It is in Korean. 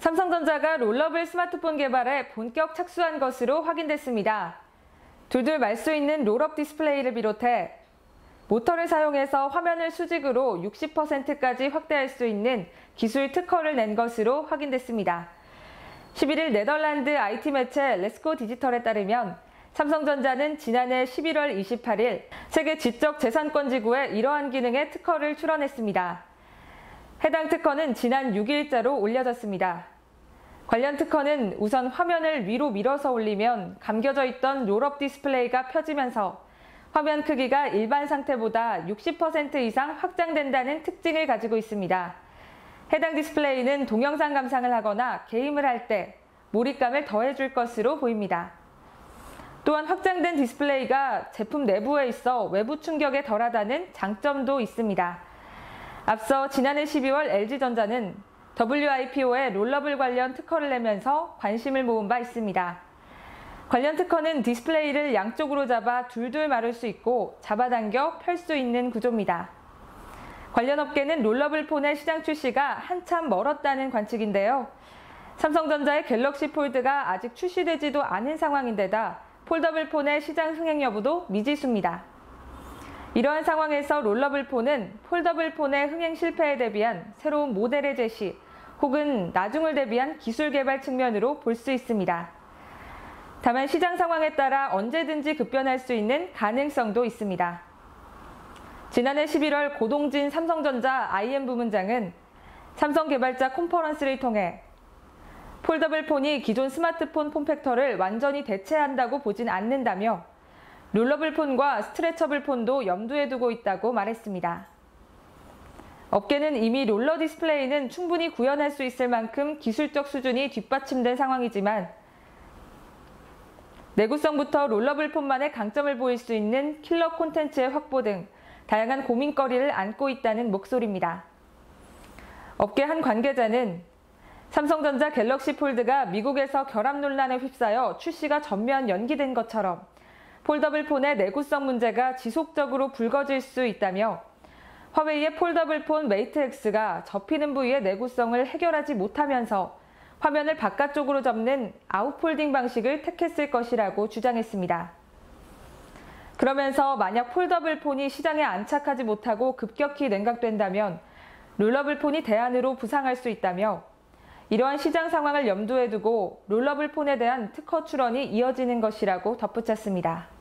삼성전자가 롤러블 스마트폰 개발에 본격 착수한 것으로 확인됐습니다. 둘둘 말 수 있는 롤업 디스플레이를 비롯해 모터를 사용해서 화면을 수직으로 60%까지 확대할 수 있는 기술 특허를 낸 것으로 확인됐습니다. 11일 네덜란드 IT 매체 레스코 디지털에 따르면 삼성전자는 지난해 11월 28일 세계 지적재산권지구에 이러한 기능의 특허를 출원했습니다. 해당 특허는 지난 6일자로 올려졌습니다. 관련 특허는 우선 화면을 위로 밀어서 올리면 감겨져 있던 롤업 디스플레이가 펴지면서 화면 크기가 일반 상태보다 60% 이상 확장된다는 특징을 가지고 있습니다. 해당 디스플레이는 동영상 감상을 하거나 게임을 할 때 몰입감을 더해줄 것으로 보입니다. 또한 확장된 디스플레이가 제품 내부에 있어 외부 충격에 덜하다는 장점도 있습니다. 앞서 지난해 12월 LG전자는 WIPO에 롤러블 관련 특허를 내면서 관심을 모은 바 있습니다. 관련 특허는 디스플레이를 양쪽으로 잡아 둘둘 마를 수 있고 잡아당겨 펼 수 있는 구조입니다. 관련 업계는 롤러블 폰의 시장 출시가 한참 멀었다는 관측인데요. 삼성전자의 갤럭시 폴드가 아직 출시되지도 않은 상황인데다 폴더블 폰의 시장 흥행 여부도 미지수입니다. 이러한 상황에서 롤러블 폰은 폴더블 폰의 흥행 실패에 대비한 새로운 모델의 제시 혹은 나중을 대비한 기술 개발 측면으로 볼 수 있습니다. 다만 시장 상황에 따라 언제든지 급변할 수 있는 가능성도 있습니다. 지난해 11월 고동진 삼성전자 IM 부문장은 삼성 개발자 컨퍼런스를 통해 폴더블 폰이 기존 스마트폰 폼팩터를 완전히 대체한다고 보진 않는다며 롤러블 폰과 스트레처블 폰도 염두에 두고 있다고 말했습니다. 업계는 이미 롤러 디스플레이는 충분히 구현할 수 있을 만큼 기술적 수준이 뒷받침된 상황이지만 내구성부터 롤러블 폰만의 강점을 보일 수 있는 킬러 콘텐츠의 확보 등 다양한 고민거리를 안고 있다는 목소리입니다. 업계 한 관계자는 삼성전자 갤럭시 폴드가 미국에서 결함 논란에 휩싸여 출시가 전면 연기된 것처럼 폴더블 폰의 내구성 문제가 지속적으로 불거질 수 있다며 화웨이의 폴더블 폰 메이트 X가 접히는 부위의 내구성을 해결하지 못하면서 화면을 바깥쪽으로 접는 아웃폴딩 방식을 택했을 것이라고 주장했습니다. 그러면서 만약 폴더블 폰이 시장에 안착하지 못하고 급격히 냉각된다면 롤러블 폰이 대안으로 부상할 수 있다며 이러한 시장 상황을 염두에 두고 롤러블 폰에 대한 특허 출원이 이어지는 것이라고 덧붙였습니다.